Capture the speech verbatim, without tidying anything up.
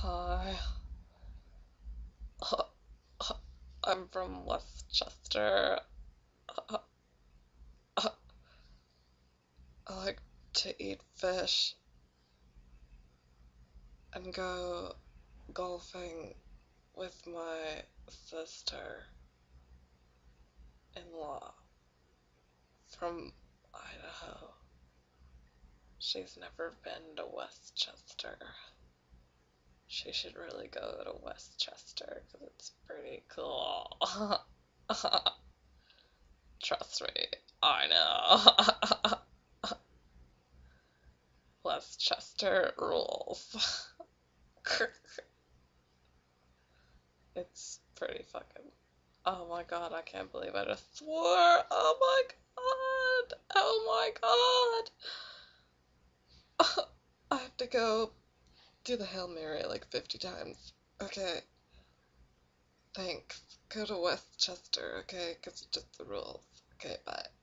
Hi, I'm from WestChester. I like to eat fish and go golfing with my sister-in-law from Idaho. She's never been to WestChester. She should really go to WestChester because it's pretty cool. Trust me, I know. WestChester rules. It's pretty fucking. Oh my god, I can't believe I just swore. Oh my god. Oh my god. I have to go do the Hail Mary like fifty times. Okay, thanks. Go to Westchester, okay? Because it's just the rules. Okay, bye.